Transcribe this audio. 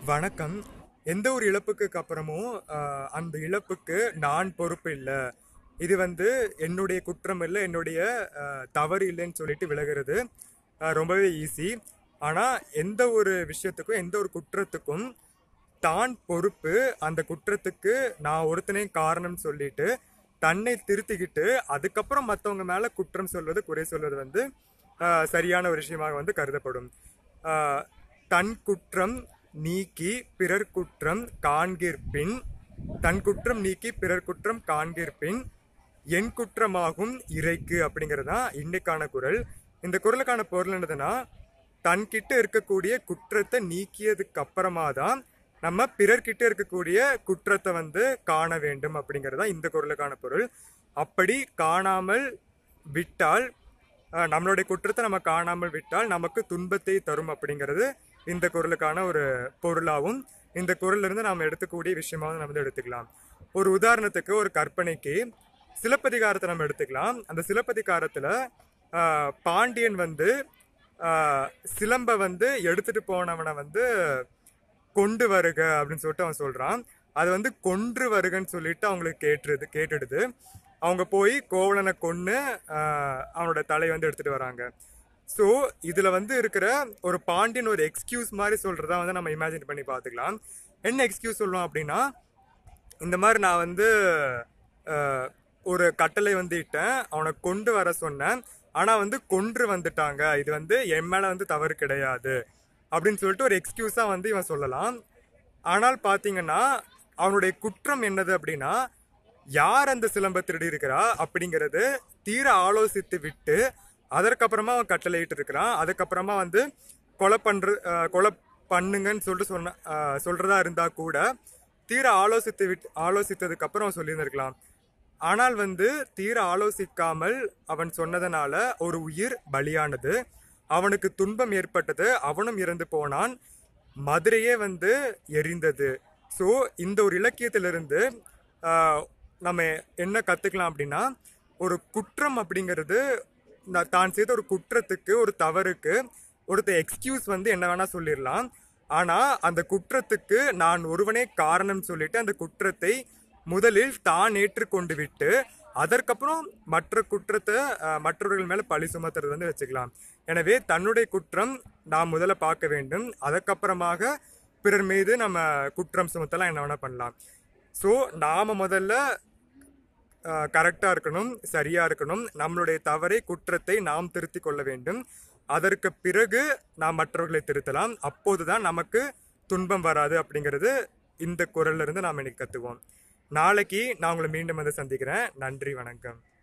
வணக்கம். எந்த ஒரு இழப்புக்கு அப்புறமும் அந்த இழப்புக்கு நான் பொறுப்பு இல்ல. இது என்னுடைய குற்றம் இல்ல, என்னுடைய தவறு இல்லைன்னு சொல்லிட்டு விலகுறது ரொம்பவே ஈஸி. ஆனா எந்த ஒரு விஷயத்துக்கும், எந்த ஒரு குற்றத்துக்கும் தான் பொறுப்பு. அந்த குற்றத்துக்கு நான் ஒருத்தனே காரணம் சொல்லிட்டு தன்னை திருத்திக்கிட்டு அதுக்கப்புறம் மற்றவங்க மேல குற்றம் சொல்வது, குறை சொல்வது சரியான ஒரு விஷயமாக கருதப்படும். ஆஹ் தன் குற்றம் நீக்கி பிறர் குற்றம் காண்கிற்பின், தன் குற்றம் நீக்கி பிறர் குற்றம் காண்கிற்பின் என் குற்றமாகும் இறைக்கு அப்படிங்கிறது தான் இன்னைக்கான குரல். இந்த குரலுக்கான பொருள் என்னதுன்னா, தன்கிட்ட இருக்கக்கூடிய குற்றத்தை நீக்கியதுக்கு அப்புறமா தான் நம்ம பிறர்கிட்ட இருக்கக்கூடிய குற்றத்தை காண வேண்டும் அப்படிங்கிறது தான் இந்த குரலுக்கான பொருள். அப்படி காணாமல் விட்டால், நம்மளுடைய குற்றத்தை நம்ம காணாமல் விட்டால் நமக்கு துன்பத்தை தரும் அப்படிங்கிறது இந்த குரலுக்கான ஒரு பொருளாகவும் இந்த குரல்ல இருந்து நாம் எடுத்துக்கூடிய விஷயமாகவும் நம்ம எடுத்துக்கலாம். ஒரு உதாரணத்துக்கு, ஒரு கற்பனைக்கு சிலப்பதிகாரத்தை நம்ம எடுத்துக்கலாம். அந்த சிலப்பதிகாரத்துல பாண்டியன் சிலம்ப எடுத்துட்டு போனவனை கொண்டு வருக அப்படின்னு சொல்லிட்டு அவன் சொல்றான். அது கொன்று வருகன்னு சொல்லிட்டு அவங்களுக்கு கேட்டுடுது. அவங்க போய் கோவலனை கொன்னு அவனோட தலையை எடுத்துட்டு வராங்க. ஸோ இதுல இருக்கிற ஒரு பாண்டியன் ஒரு எக்ஸ்கியூஸ் மாதிரி சொல்றதா நம்ம இமேஜின் பண்ணி பார்த்துக்கலாம். என்ன எக்ஸ்கியூஸ் சொல்லுவோம் அப்படின்னா, இந்த மாதிரி நான் ஒரு கட்டளை இட்டேன், அவனை கொண்டு வர சொன்னேன், ஆனா கொன்று வந்துட்டாங்க, இது என் மேல தவறு கிடையாது அப்படின்னு சொல்லிட்டு ஒரு எக்ஸ்கியூஸா இவன் சொல்லலாம். ஆனால் பாத்தீங்கன்னா அவனுடைய குற்றம் என்னது அப்படின்னா, யார் அந்த சிலம்ப திருடி இருக்கிறா அப்படிங்கிறது தீர ஆலோசித்து விட்டு அதற்கப்புறமா அவன் கட்டளையிட்டு இருக்கிறான். அதுக்கப்புறமா கொலை பண்ணுங்கன்னு சொல்லிட்டு சொல்றதா இருந்தா கூட தீர ஆலோசித்ததுக்கு அப்புறம் அவன் சொல்லியிருந்திருக்கலாம். ஆனால் தீர ஆலோசிக்காமல் அவன் சொன்னதனால ஒரு உயிர் பலியானது, அவனுக்கு துன்பம் ஏற்பட்டது, அவனும் இறந்து போனான், மதுரையே எரிந்தது. ஸோ இந்த ஒரு இலக்கியத்திலிருந்து நம்ம என்ன கத்துக்கலாம் அப்படின்னா, ஒரு குற்றம் அப்படிங்கிறது, தான் செய்த ஒரு குற்றத்துக்கு, ஒரு தவறுக்கு ஒருத்தர் எக்ஸ்கியூஸ் என்ன வேணா சொல்லிடலாம். ஆனா அந்த குற்றத்துக்கு நான் ஒருவனே காரணம் சொல்லிட்டு அந்த குற்றத்தை முதலில் தான் ஏற்றுக்கொண்டு விட்டு அதற்கப்புறம் மற்ற குற்றத்தை மற்றவர்கள் மேல பழி சுமத்துறது வச்சுக்கலாம். எனவே தன்னுடைய குற்றம் நாம் முதல்ல பார்க்க வேண்டும், அதற்கப்புறமாக பிறர் மீது நம்ம குற்றம் சுமத்தலாம், என்ன வேணா பண்ணலாம். ஸோ நாம முதல்ல கரெக்டா இருக்கணும், சரியா இருக்கணும், நம்மளுடைய தவறை குற்றத்தை நாம் திருத்தி கொள்ள வேண்டும். அதற்கு பிறகு நாம் மற்றவர்களை திருத்தலாம். அப்போதுதான் நமக்கு துன்பம் வராது அப்படிங்கிறது இந்த குரல்ல இருந்து நாம் இன்னைக்கு கத்துவோம். நாளைக்கு நான் உங்களை மீண்டும் சந்திக்கிறேன். நன்றி, வணக்கம்.